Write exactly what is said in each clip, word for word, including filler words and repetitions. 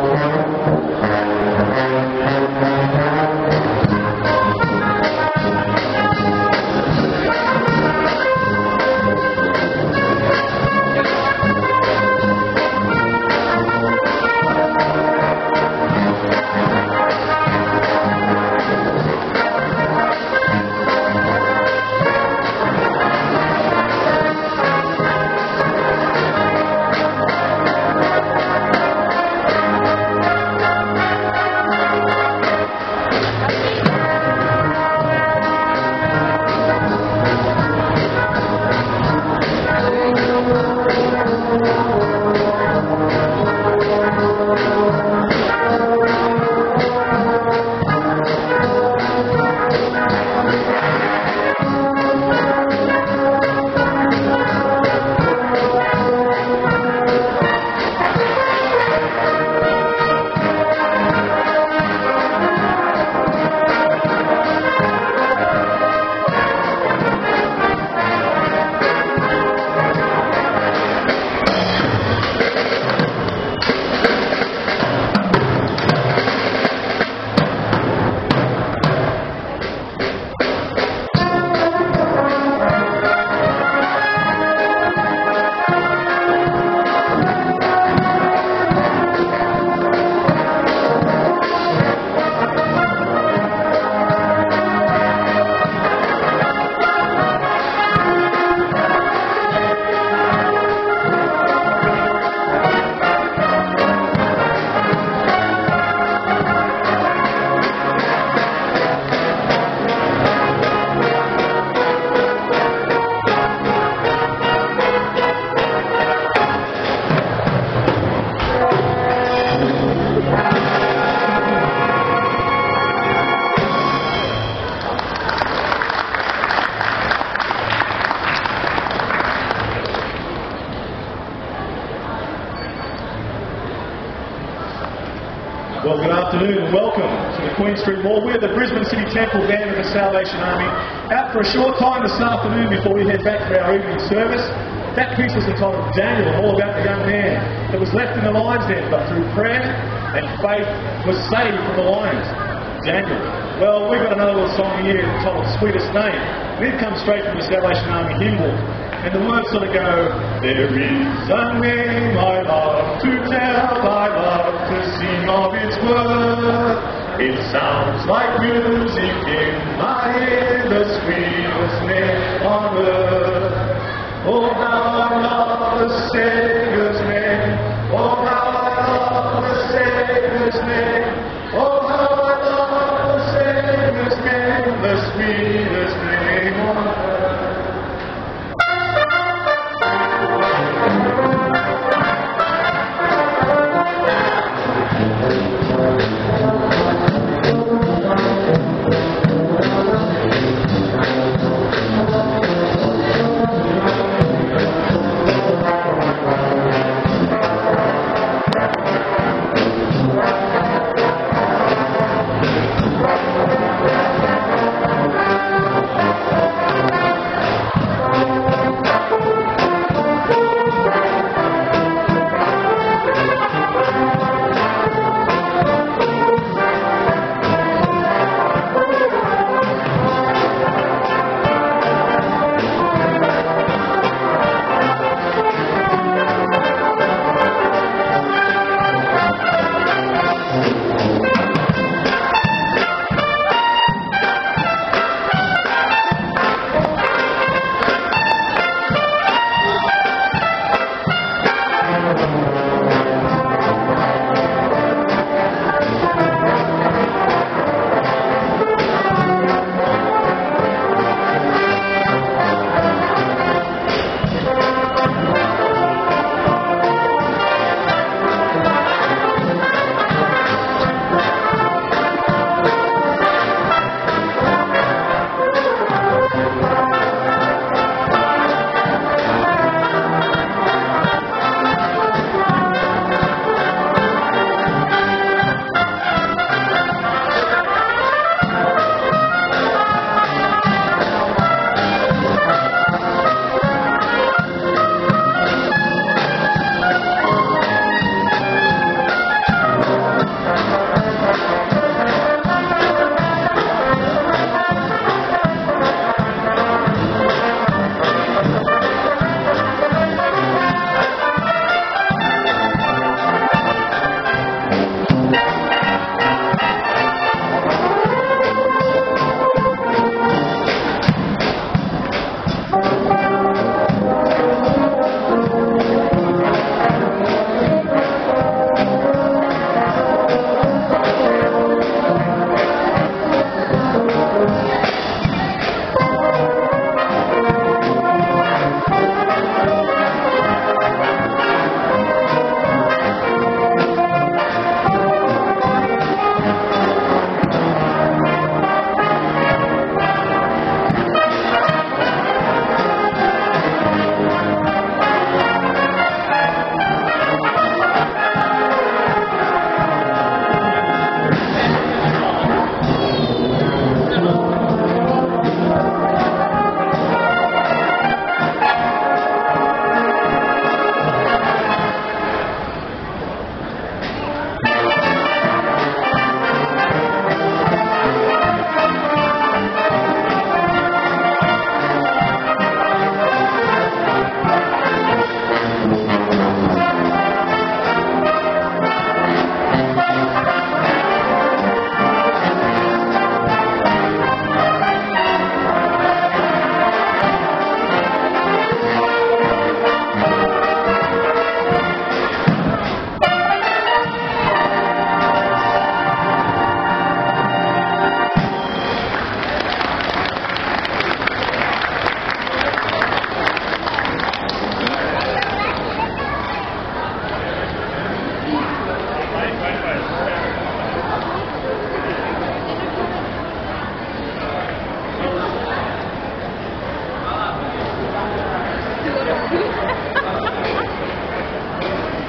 Well, good afternoon and welcome to the Queen Street Mall. We're the Brisbane City Temple Band of the Salvation Army, out for a short time this afternoon before we head back for our evening service. That piece was entitled Daniel, all about the young man that was left in the lion's den, but through prayer and faith was saved from the lions. Daniel. Well, we've got another little song here entitled Sweetest Name, and it comes straight from the Salvation Army hymn book. And the words sort of go, there is a name I love to tell, I love to sing of its worth. It sounds like music in my ear, the sweetest name on earth. Oh, how I love the Saviour's name. Oh, how I love the Saviour's name. Oh, how I love the Saviour's name, the sweetest name on earth.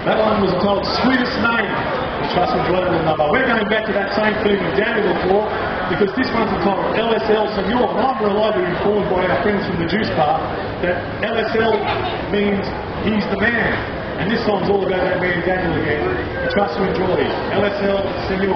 That one was entitled Sweetest Name, the Trust and Enjoy Little Number. We're going back to that same theme with Daniel before, because this one's entitled L S L Senor, and I'm reliably informed by our friends from the Juice Bar that L S L means he's the man. And this song's all about that man Daniel again. The Trust to Enjoy, L S L Senor.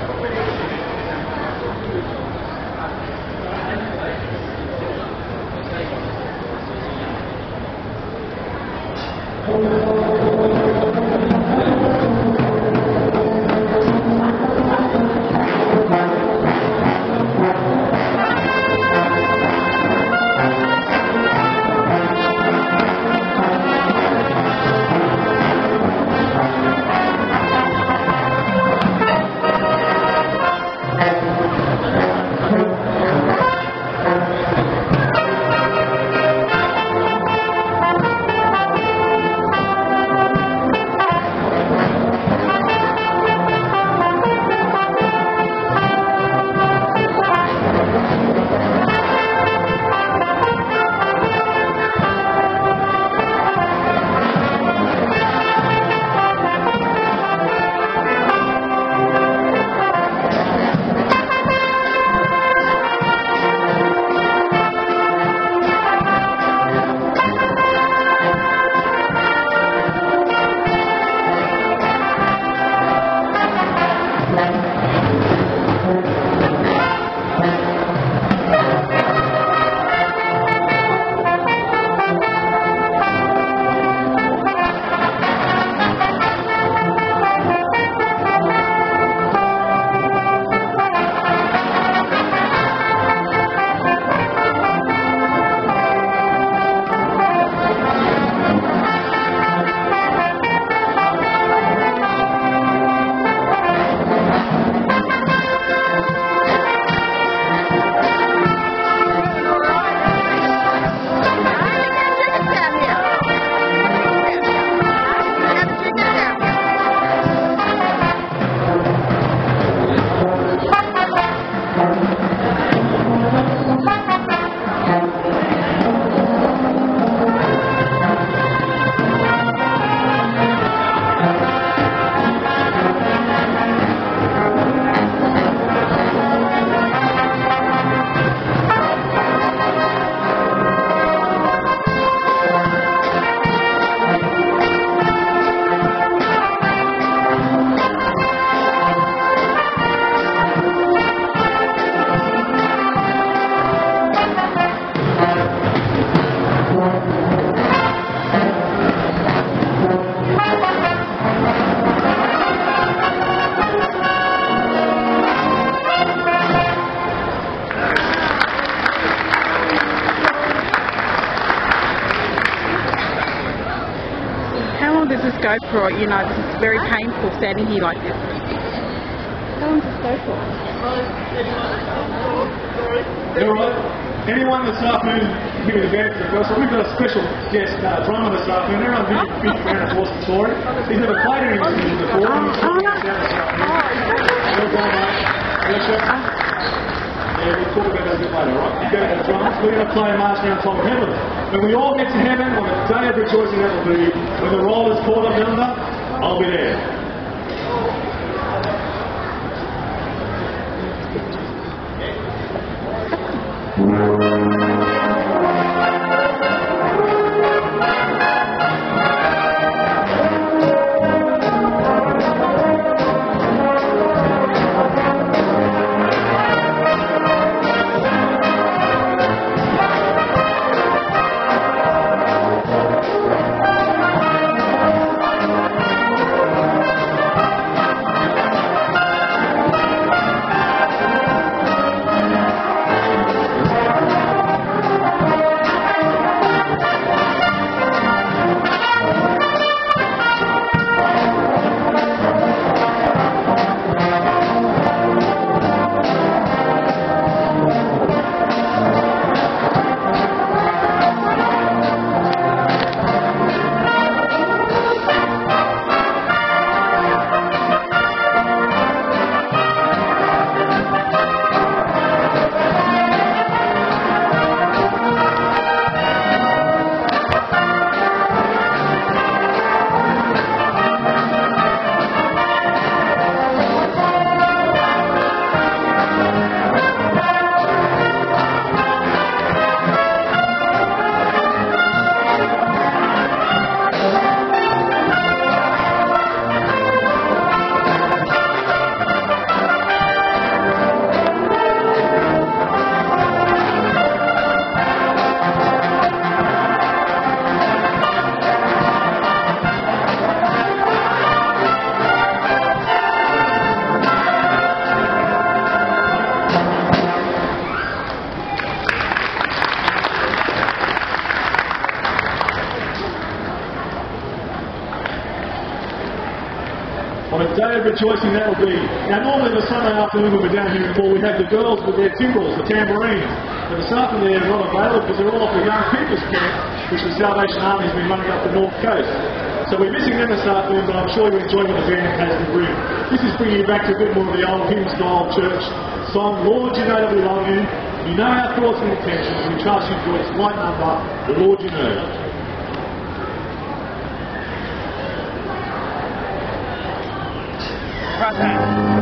Does this go for? You know, this is very painful standing here like this. How long does this go for? All right. Anyone this afternoon here at the event, so we've got a special guest uh, drummer this afternoon. Everyone big, big fan of Horse Story. He's never played any instruments before. Oh, He's oh, no. out this afternoon. Well done, mate. Pleasure. Yeah, we'll talk about that a bit later, right? You go to the drums. We're going to play March Around Tom Heaven. When we all get to heaven, on the day of rejoicing that will be, when the roll is caught up yonder, I'll be there. on a day of rejoicing that will be. Now normally the Sunday afternoon when we're down here in Paul, we have the girls with their timbrels, the tambourines. But this afternoon they're not available because they're all off the young people's camp, which the Salvation Army has been running up the North Coast. So we're missing them this afternoon, but I'm sure you enjoy what the band has to bring. This is bringing you back to a bit more of the old hymn-style church song, Lord, you know that we love you. You know our thoughts and intentions. We trust you for its right number, the Lord you know. Right there.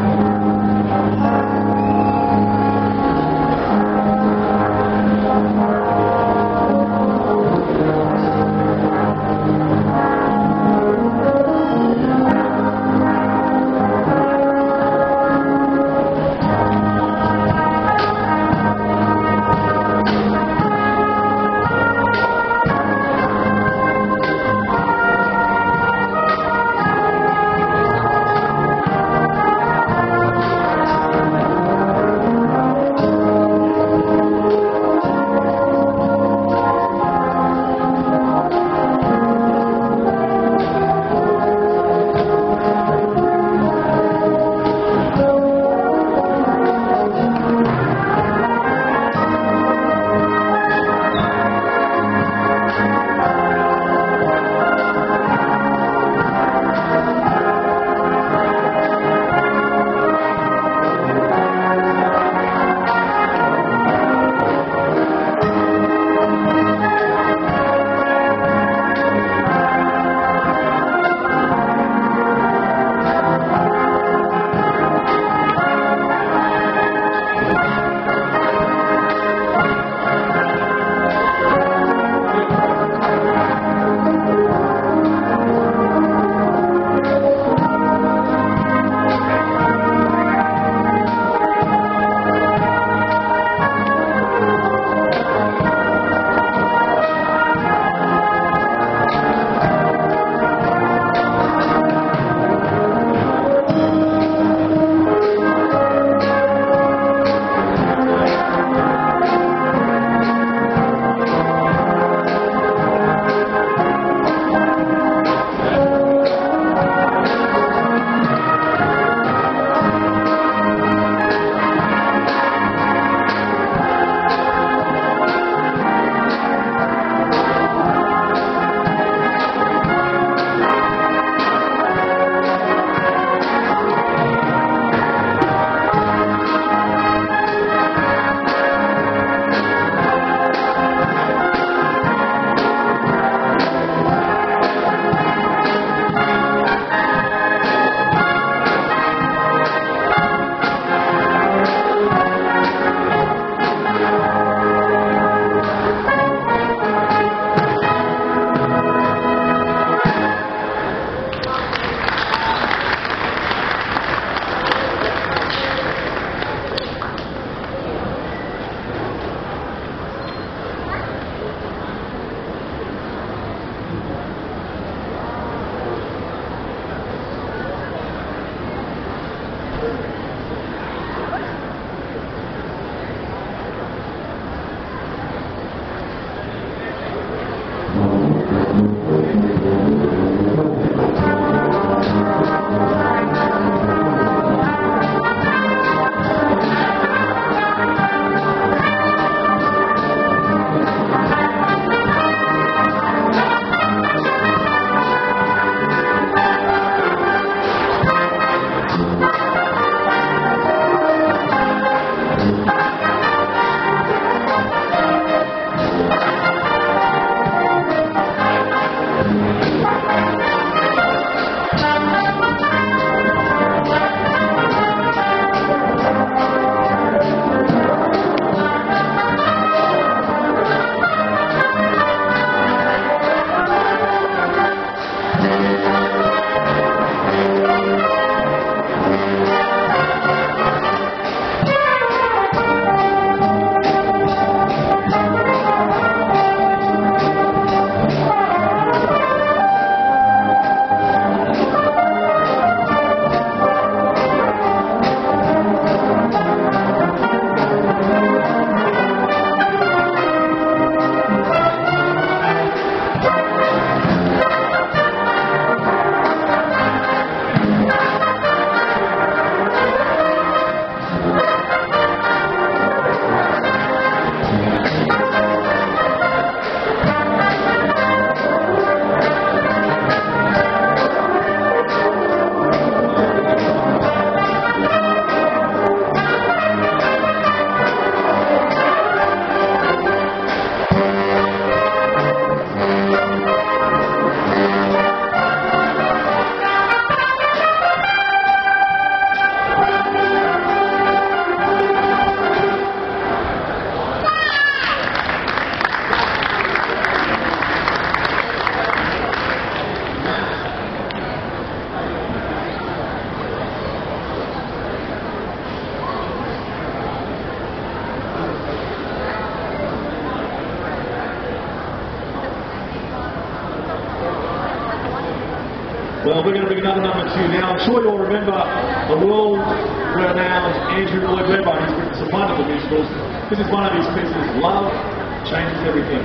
Well, we're going to bring another number two now. I'm sure you'll remember the world-renowned Andrew Lloyd Webber. He's written some wonderful musicals. This is one of his pieces, Love Changes Everything.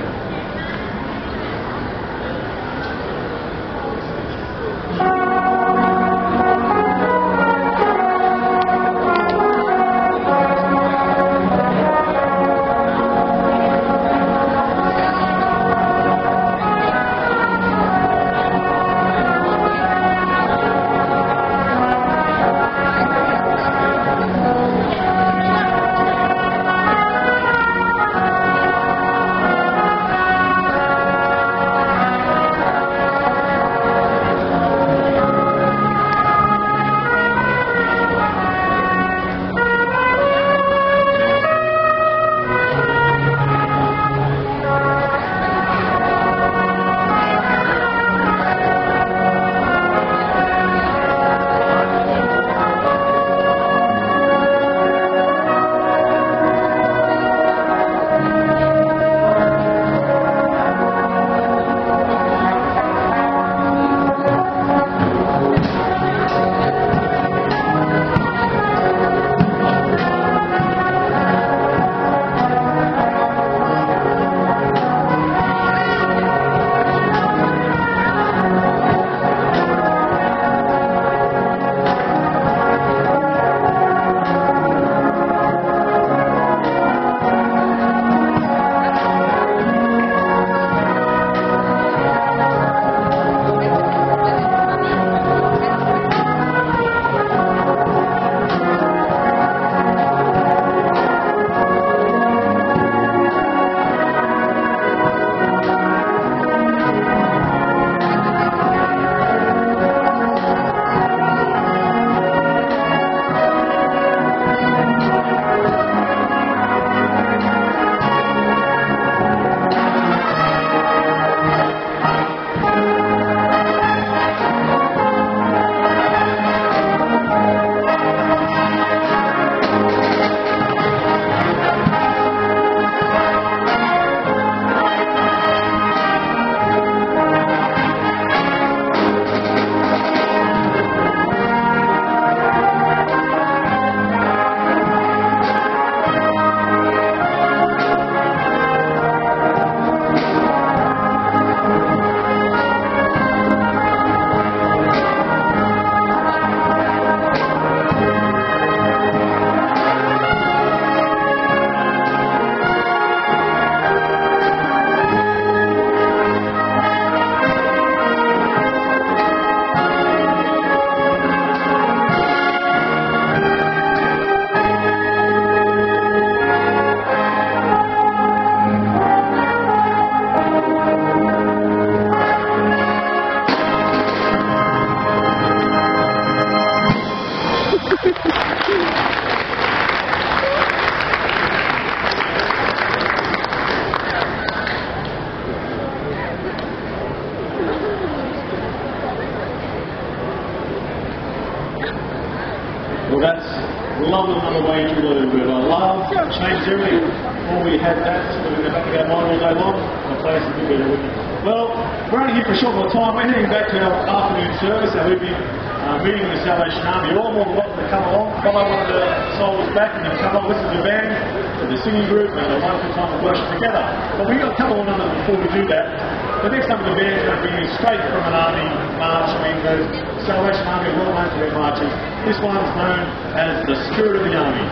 Well, that's love another way to live. Love changed everything. Before we had that, we were in the back of our mind all day long. The place would be better, wouldn't it? Well, we're only here for a short more time. We're heading back to our afternoon service, our evening uh, meeting with the Salvation Army. You're all more than welcome to come along. Follow one of the souls back and you come along, listen to the band, to the singing group, and a wonderful time of worship together. But we've got a couple of numbers before we do that. The next number of the band is going to bring you straight from an army march. I mean, the Salvation Army are well known for their marches. This one's known as the Spirit of the Army.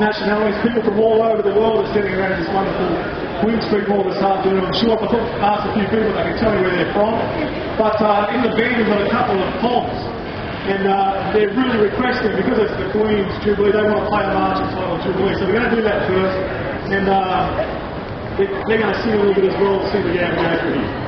nationalities, people from all over the world are sitting around this wonderful Queen Street Mall this afternoon. I'm sure if I could ask a few people, they can tell you where they're from. But uh, in the band we've got a couple of poms, and uh, they're really requesting, because it's the Queen's Jubilee, they want to play a march entitled Jubilee. So we're going to do that first, and uh, they're, they're going to sing a little bit as well, see the game go through here.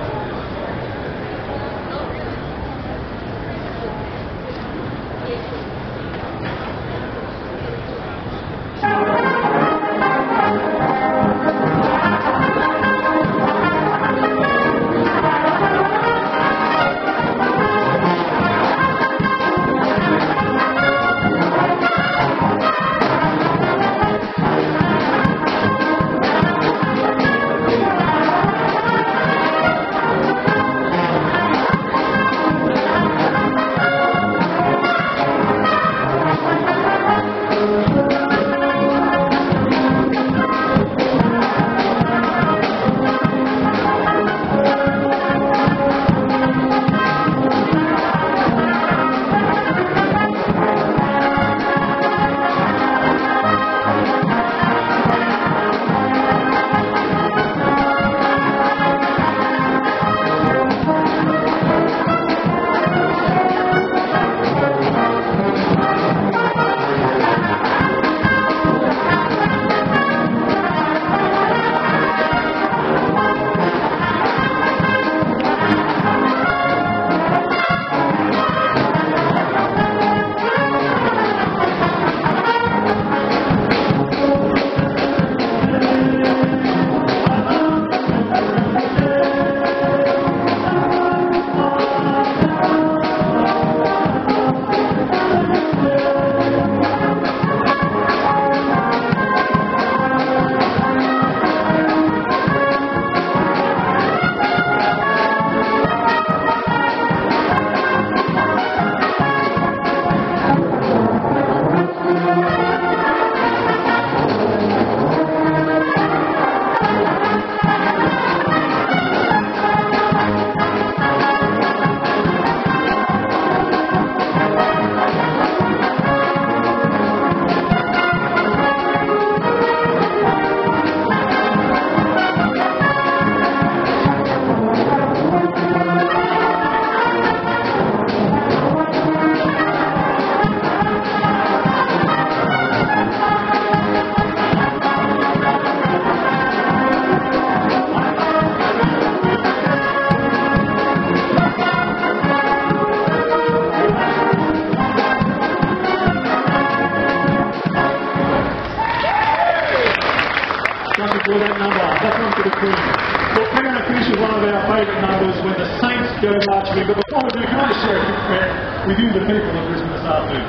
For that number, that's one for the Queen. Well, we're going to finish with one of our favourite numbers, When the Saints Go Marching In. But before we do, can I just share a quick prayer with you, the people of Brisbane, this afternoon?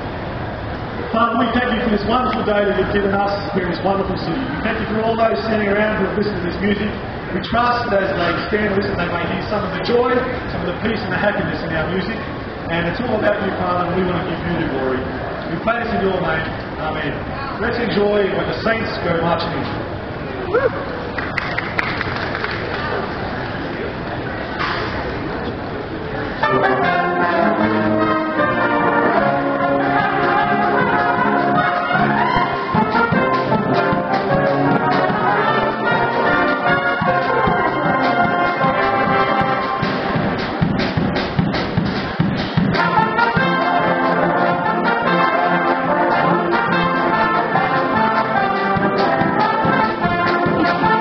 Father, we thank you for this wonderful day that you've given us here in this wonderful city. We thank you for all those standing around who have listened to this music. We trust that as they stand and listen, they may hear some of the joy, some of the peace and the happiness in our music. And it's all about you, Father, and we want to give you the glory. We pray this in your name. Amen. Let's enjoy When the Saints Go Marching In. Woo! Thank you.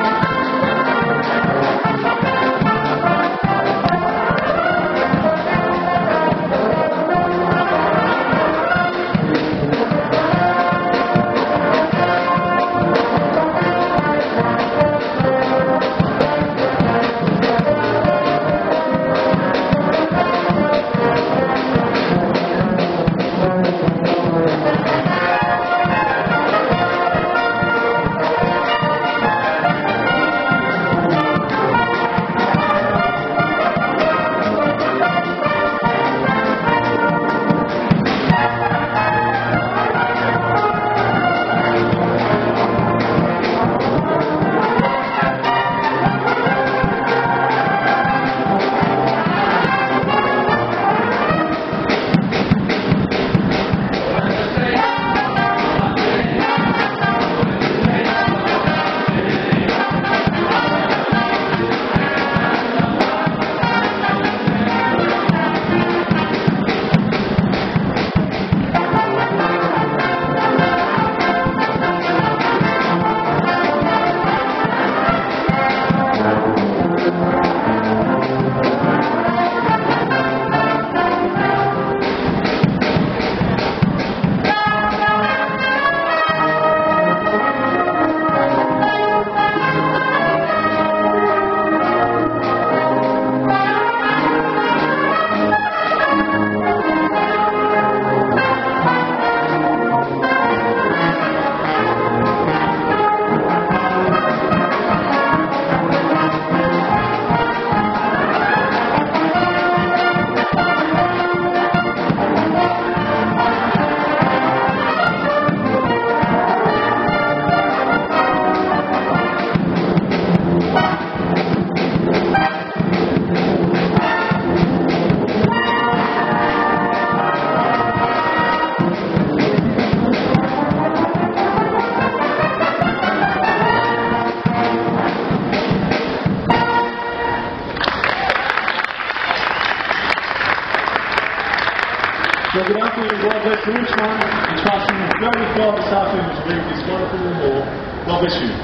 afternoon. God bless to each one. And trusting and go with God this afternoon to read this wonderful law. God bless you.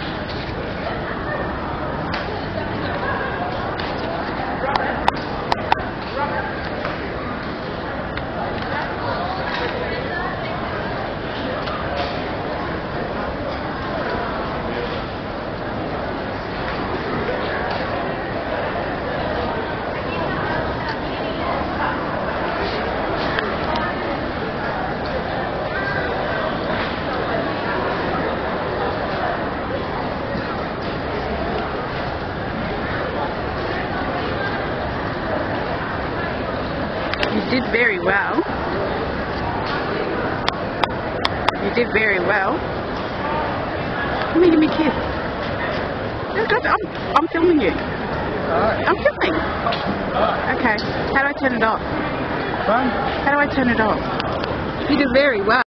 You did very well. You did very well. Let me give me a kiss. I'm, I'm filming you. I'm filming. Okay. How do I turn it off? How do I turn it off? You did very well.